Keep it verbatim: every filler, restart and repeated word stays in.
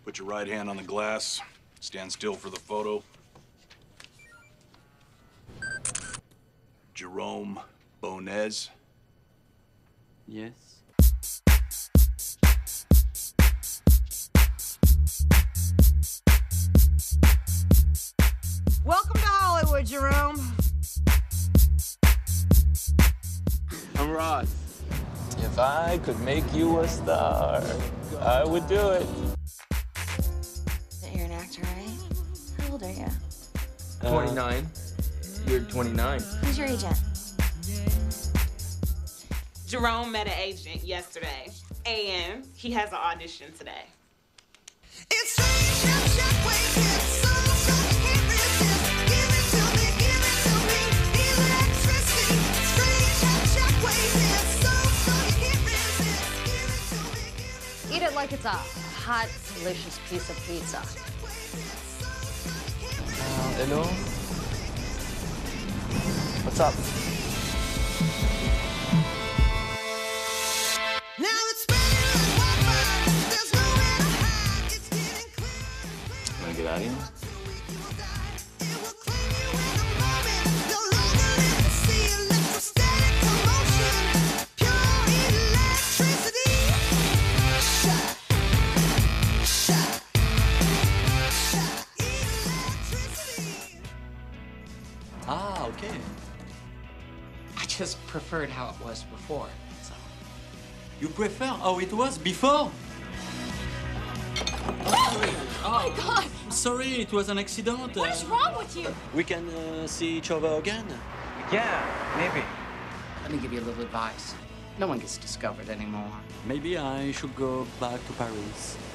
Put your right hand on the glass. Stand still for the photo. Jerome Bonez. Yes. Welcome to Hollywood, Jerome. I'm Ross. If I could make you a star, I would do it. You're an actor, right? How old are you? Uh, twenty-nine. You're twenty-nine. Who's your agent? Jerome met an agent yesterday, and he has an audition today. It's strange how Jack waits here, so so you can't resist. Give it to me, give it to me, electricity. Strange how Jack waits here, so so you can't resist. Give it to me, give it. Eat it like it's a hot, delicious piece of pizza. Uh, hello? What's up? Now it's spinning like wildfire. There's nowhere to hide. It's getting clear. Wanna get out of here? It will claim you in a moment. No longer in the sea. Electrostatic commotion. Pure electricity. Shock. Shock. Shock. Electricity. Ah, okay. I just preferred how it was before, so. You prefer how it was before? Oh my God! I'm sorry, it was an accident. What is wrong with you? We can uh, see each other again? Yeah, maybe. Let me give you a little advice. No one gets discovered anymore. Maybe I should go back to Paris.